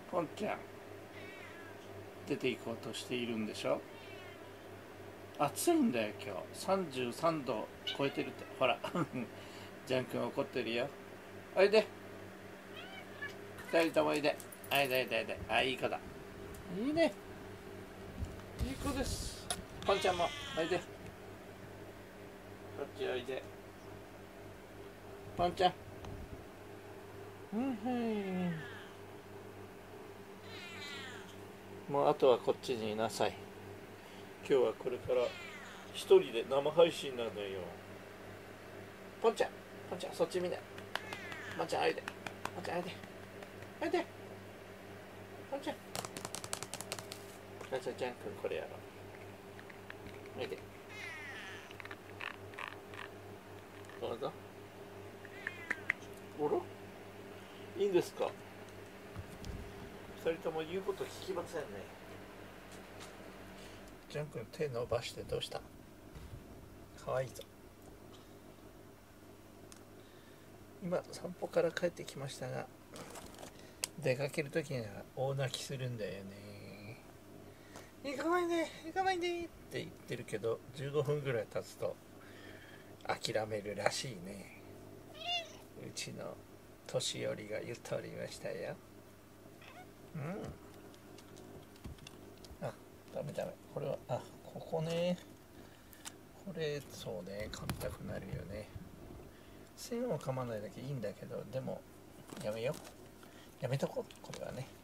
ポンちゃん、出て行こうとしているんでしょ。暑いんだよ今日。33度超えてるって。ほらジャン君怒ってるよ。おいで、二人ともおいで。あいで、あ、いい子だ。いいね、いい子です。ポンちゃんもおいで、こっちおいで。ポンちゃん、もうあとはこっちにいなさい。今日はこれから一人で生配信なのよ。ポンちゃん、そっち見ない。ポンちゃんおいで、ポンちゃんおいで、おいで、ポンちゃん。じゃあジャン君これやろう。おいで、どうぞ。おろ、いいんですか。二人とも言うこと聞きませんね。ジャン君手伸ばしてどうした。かわいいぞ。今散歩から帰ってきましたが、出かけるときには大泣きするんだよね。行かないで行かないでって言ってるけど、15分ぐらい経つと諦めるらしいね。うちの年寄りが言っておりましたよ。あ、ダメ、これは、ここね、これそうね、噛みたくなるよね。線を噛まないだけいいんだけど、でもやめとこう、これはね。